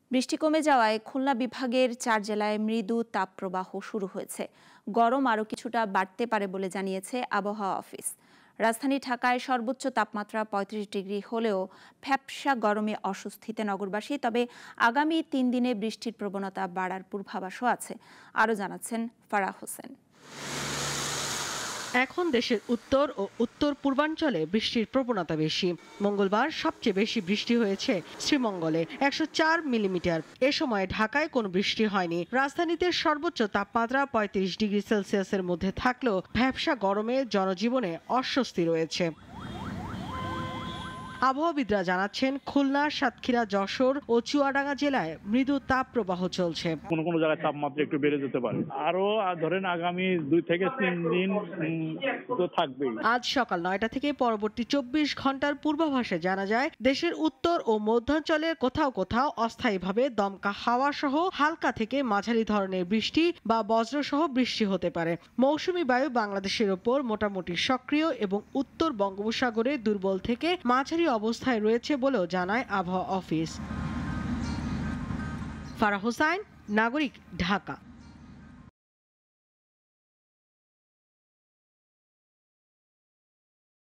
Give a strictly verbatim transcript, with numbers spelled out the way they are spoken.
বৃষ্টি কমে যাওয়ায় খুলনা বিভাগের চার জেলায় মৃদু তাপপ্রবাহ শুরু হয়েছে। গরম আরও কিছুটা বাড়তে পারে বলে জানিয়েছে আবহাওয়া অফিস। রাজধানী ঢাকায় সর্বোচ্চ তাপমাত্রা পঁয়ত্রিশ ডিগ্রি হলেও ভ্যাপসা গরমে অস্বস্তিতে নগরবাসী। তবে আগামী তিন দিনে বৃষ্টির প্রবণতা বাড়ার পূর্বাভাসও আছে। আরও জানাচ্ছেন ফারাহ হোসেন। এখন দেশের উত্তর ও উত্তর পূর্বাঞ্চলে বৃষ্টির প্রবণতা বেশি। মঙ্গলবার সবচেয়ে বেশি বৃষ্টি হয়েছে শ্রীমঙ্গলে একশো চার মিলিমিটার। এ সময় ঢাকায় কোনো বৃষ্টি হয়নি। রাজধানীতে সর্বোচ্চ তাপমাত্রা পঁয়ত্রিশ ডিগ্রি সেলসিয়াসের মধ্যে থাকলেও ভ্যাপসা গরমে জনজীবনে অস্বস্তি রয়েছে। আবহাওয়াবিদরা জানাচ্ছেন, খুলনা, সাতক্ষীরা, যশোর ও চুয়াডাঙ্গা জেলায় মৃদু তাপ প্রবাহ চলছে। কোনো কোনো জায়গায় তাপমাত্রা একটু বেড়ে যেতে পারে, আরো ধরেন আগামী দুই থেকে তিন দিন তো থাকবেই। আজ সকাল নয়টা থেকে পরবর্তী চব্বিশ ঘন্টার পূর্বাভাসে জানা যায়, দেশের উত্তর ও মধ্যাঞ্চলের কোথাও কোথাও অস্থায়ীভাবে দমকা হাওয়া সহ হালকা থেকে মাঝারি ধরনের বৃষ্টি বা বজ্রসহ বৃষ্টি হতে পারে। মৌসুমী বায়ু বাংলাদেশের ওপর মোটামুটি সক্রিয় এবং উত্তর বঙ্গোপসাগরে দুর্বল থেকে মাঝারি অবস্থায় রয়েছে বলেও জানায় আবহাওয়া অফিস। ফারাহ হোসেন, নাগরিক, ঢাকা।